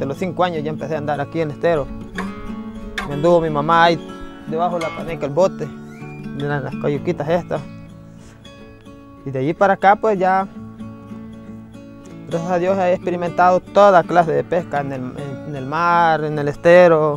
desde los 5 años ya empecé a andar aquí en el estero. Me anduvo mi mamá ahí debajo de la paneca, el bote, de las cayuquitas estas. Y de allí para acá pues ya, gracias a Dios, he experimentado toda clase de pesca en el mar, en el estero.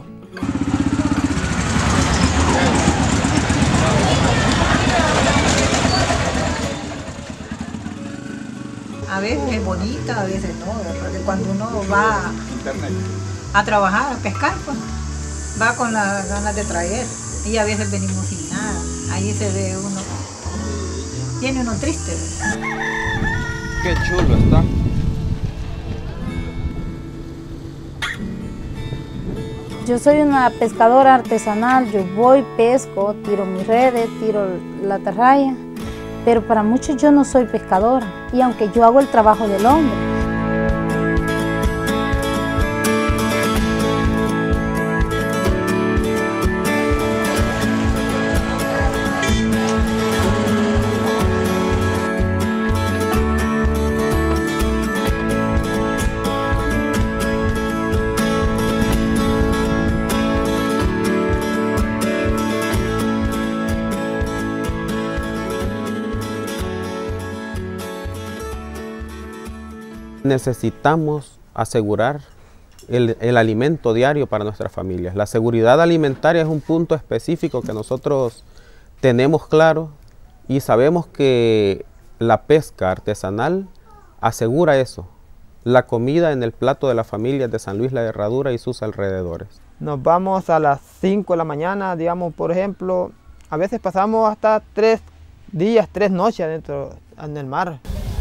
A veces es bonita, a veces no, porque cuando uno va a trabajar, a pescar, pues va con las ganas de traer y a veces venimos sin nada. Ahí se ve uno, tiene uno triste. Qué chulo está. Yo soy una pescadora artesanal, yo voy, pesco, tiro mis redes, tiro la atarraya, pero para muchos yo no soy pescadora, y aunque yo hago el trabajo del hombre. Necesitamos asegurar el alimento diario para nuestras familias. La seguridad alimentaria es un punto específico que nosotros tenemos claro y sabemos que la pesca artesanal asegura eso, la comida en el plato de las familias de San Luis La Herradura y sus alrededores. Nos vamos a las 5 de la mañana, digamos, por ejemplo, a veces pasamos hasta 3 días, 3 noches adentro en el mar.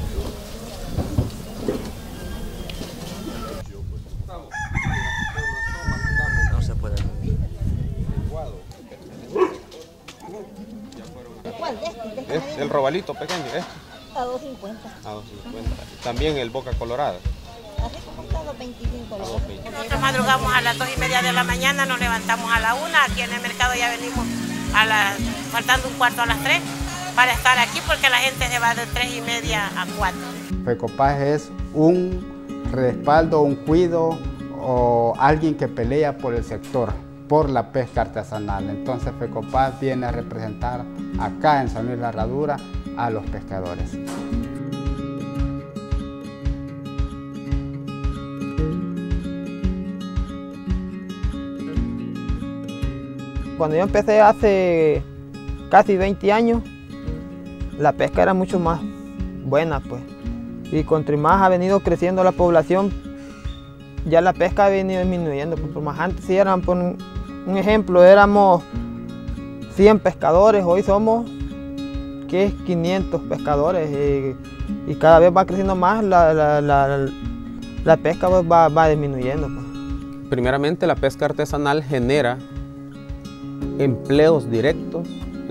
¿Es el robalito pequeño? A 2.50. A 2.50. También el boca colorada. Así como está, 2.25. Nosotros madrugamos a las 2:30 de la mañana, nos levantamos a la 1, aquí en el mercado ya venimos faltando un cuarto a las 3 para estar aquí porque la gente se va de 3:30 a 4. FECOPAS es un respaldo, un cuido o alguien que pelea por el sector, por la pesca artesanal. Entonces FECOPAS viene a representar acá en San Luis La Herradura a los pescadores. Cuando yo empecé hace casi 20 años, la pesca era mucho más buena, pues. Y contra más ha venido creciendo la población, ya la pesca ha venido disminuyendo. Por más antes sí eran, por un ejemplo, éramos 100 pescadores, hoy somos 500 pescadores y cada vez va creciendo más, la pesca pues, va disminuyendo. Pues. Primeramente la pesca artesanal genera empleos directos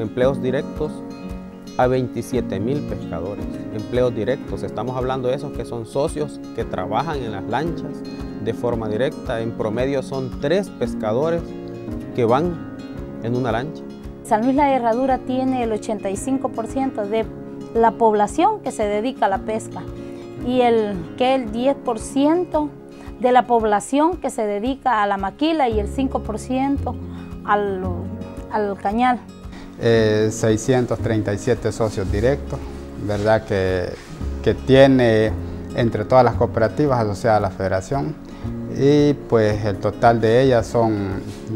a 27.000 pescadores, empleos directos. Estamos hablando de esos que son socios que trabajan en las lanchas de forma directa. En promedio son 3 pescadores que van en una lancha. San Luis La Herradura tiene el 85% de la población que se dedica a la pesca y el 10% de la población que se dedica a la maquila y el 5% al cañal. 637 socios directos, ¿verdad? Que tiene entre todas las cooperativas asociadas a la federación, y pues el total de ellas son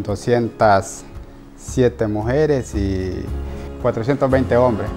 207 mujeres y 420 hombres.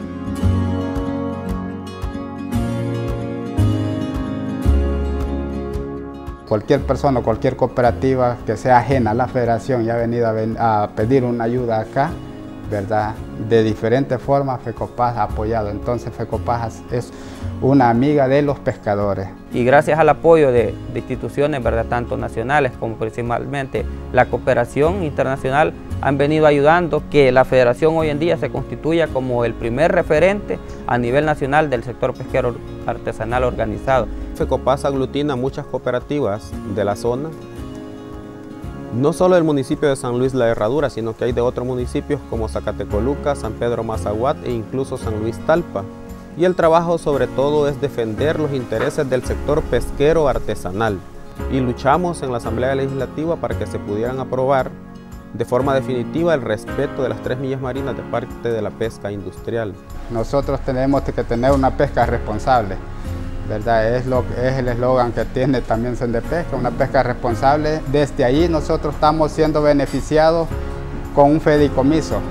Cualquier persona, cualquier cooperativa que sea ajena a la federación y ha venido a pedir una ayuda acá, ¿verdad? De diferentes formas FECOPAS ha apoyado. Entonces FECOPAS es una amiga de los pescadores. Y gracias al apoyo de instituciones, ¿verdad? Tanto nacionales como principalmente la cooperación internacional, han venido ayudando que la federación hoy en día se constituya como el primer referente a nivel nacional del sector pesquero artesanal organizado. FECOPAS aglutina muchas cooperativas de la zona, no solo del municipio de San Luis La Herradura, sino que hay de otros municipios como Zacatecoluca, San Pedro Mazahuat e incluso San Luis Talpa. Y el trabajo sobre todo es defender los intereses del sector pesquero artesanal. y luchamos en la Asamblea Legislativa para que se pudieran aprobar de forma definitiva el respeto de las 3 millas marinas de parte de la pesca industrial. Nosotros tenemos que tener una pesca responsable, ¿verdad? Es el eslogan que tiene también Sendepesca, una pesca responsable. Desde ahí nosotros estamos siendo beneficiados con un fideicomiso.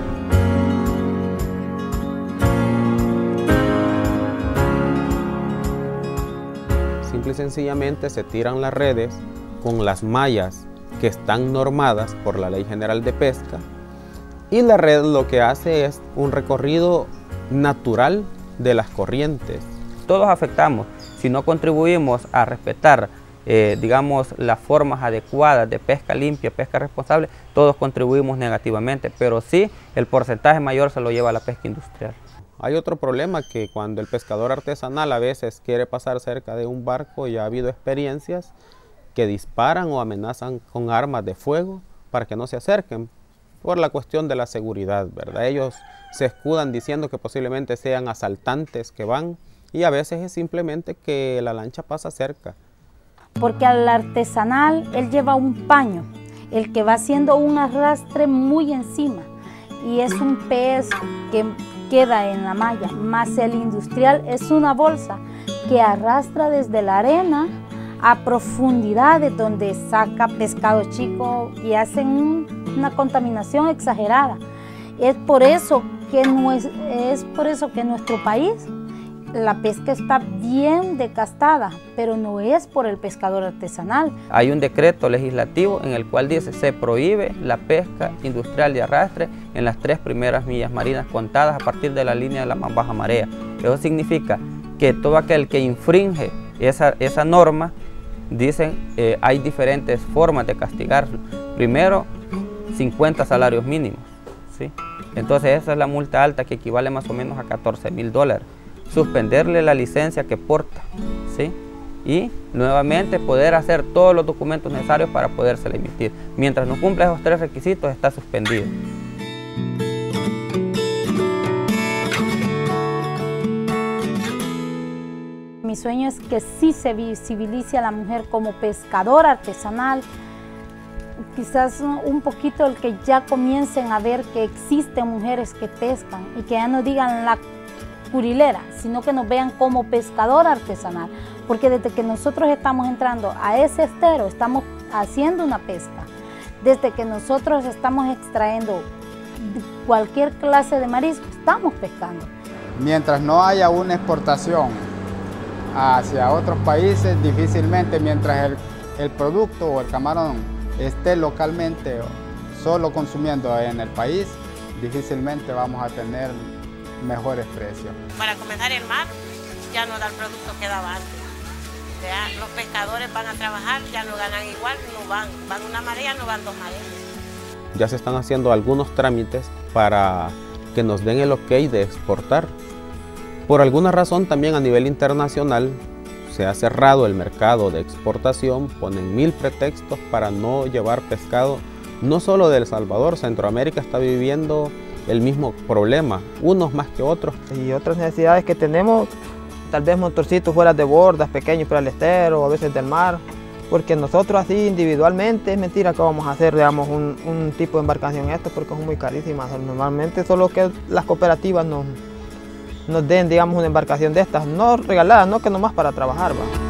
Simple y sencillamente se tiran las redes con las mallas que están normadas por la Ley General de Pesca, y la red lo que hace es un recorrido natural de las corrientes. Todos afectamos si no contribuimos a respetar digamos, las formas adecuadas de pesca limpia, pesca responsable. Todos contribuimos negativamente, pero sí el porcentaje mayor se lo lleva la pesca industrial. Hay otro problema, que cuando el pescador artesanal a veces quiere pasar cerca de un barco, ya ha habido experiencias que disparan o amenazan con armas de fuego para que no se acerquen, por la cuestión de la seguridad, ¿verdad? Ellos se escudan diciendo que posiblemente sean asaltantes que van, y a veces es simplemente que la lancha pasa cerca. Porque al artesanal él lleva un paño, el que va haciendo un arrastre muy encima, y es un pez que queda en la malla, más el industrial es una bolsa que arrastra desde la arena a profundidades donde saca pescado chico y hacen una contaminación exagerada. Es por eso que en nuestro país la pesca está bien desgastada, pero no es por el pescador artesanal. Hay un decreto legislativo en el cual dice se prohíbe la pesca industrial de arrastre en las 3 primeras millas marinas contadas a partir de la línea de la más baja marea. Eso significa que todo aquel que infringe esa norma, dicen, hay diferentes formas de castigarlo. Primero, 50 salarios mínimos, ¿sí? Entonces esa es la multa alta, que equivale más o menos a $14,000. Suspenderle la licencia que porta, ¿sí? Y nuevamente poder hacer todos los documentos necesarios para podérsela emitir. Mientras no cumpla esos 3 requisitos, está suspendido. Mi sueño es que sí se visibilice a la mujer como pescadora artesanal, quizás un poquito el que ya comiencen a ver que existen mujeres que pescan y que ya no digan la curilera, sino que nos vean como pescadora artesanal, porque desde que nosotros estamos entrando a ese estero estamos haciendo una pesca, desde que nosotros estamos extrayendo cualquier clase de marisco estamos pescando. Mientras no haya una exportación hacia otros países, difícilmente, mientras el producto o el camarón esté localmente solo consumiendo en el país, difícilmente vamos a tener mejores precios. Para comenzar, el mar ya no da el producto que daba antes. Ya los pescadores van a trabajar, ya no ganan igual, no van una marea, no van 2 mareas. Ya se están haciendo algunos trámites para que nos den el ok de exportar. Por alguna razón también a nivel internacional se ha cerrado el mercado de exportación, ponen 1000 pretextos para no llevar pescado. No solo de El Salvador, Centroamérica está viviendo el mismo problema, unos más que otros. Y otras necesidades que tenemos, tal vez motorcitos fuera de bordas, pequeños para el estero, a veces del mar, porque nosotros así individualmente, es mentira que vamos a hacer, digamos, un tipo de embarcación esto, porque son muy carísimas. Normalmente solo que las cooperativas nos den, digamos, una embarcación de estas, no regalada, no que nomás para trabajar, ¿va?